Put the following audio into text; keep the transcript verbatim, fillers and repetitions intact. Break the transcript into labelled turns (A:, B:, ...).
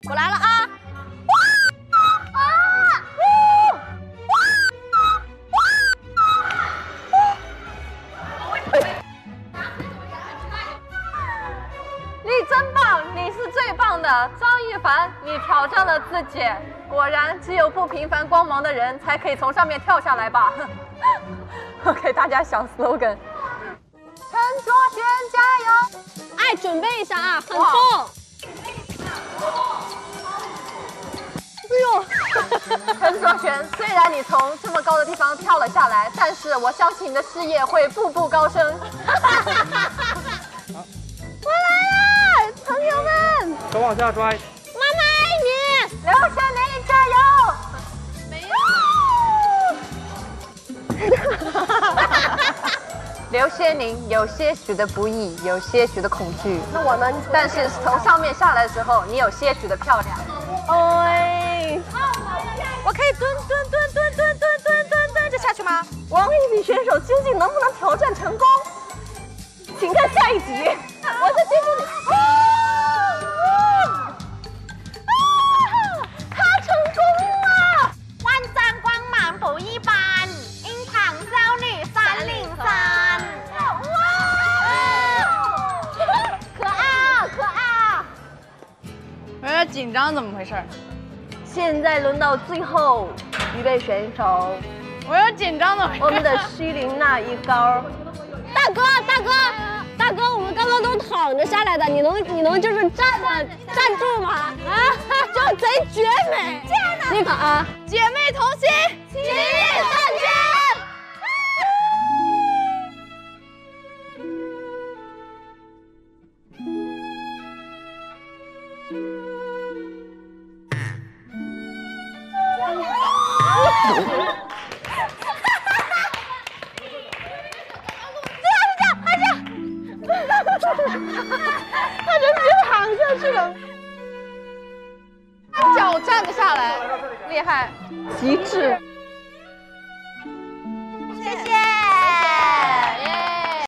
A: 我来了啊！哇！啊！你真棒，你是最棒的，张一凡，你挑战了自己。果然，只有不平凡光芒的人才可以从上面跳下来吧。我给大家想 slogan。 陈卓璇加油！
B: 哎，准备一下啊，很重。哎呦，
A: 陈卓璇，虽然你从这么高的地方跳了下来，但是我相信你的事业会步步高升。
B: 我来了，朋友们！
C: 手往下拽。
B: 妈妈爱你，
A: 刘璇妮加油！没有。刘仙宁有些许的不易，有些许的恐惧。
B: 那我呢？
A: 但是从上面下来的时候，你有些许的漂亮。
B: 哎，
A: 我可以蹲蹲蹲蹲蹲蹲蹲蹲蹲着下去吗？
B: 王一比选手究竟能不能挑战成功？请看下一集。我在节目里。啊啊！他成功了！
D: 万丈光芒不一般，樱桃少女三零三。
B: 可爱可爱！
E: 我有点紧张，怎么回事？
B: 现在轮到最后预备选手，
E: 我有紧张的。
B: 我们的西林娜一高。大哥，大哥，大哥，我们刚刚都躺着下来的，你能你能就是站着站住吗？啊，就贼绝美！天哪！你看啊，
E: 姐妹同心，
B: 齐力战坚。 他就直接躺下去了，
E: 脚站得下来，厉害，
B: 极致。
D: 谢谢。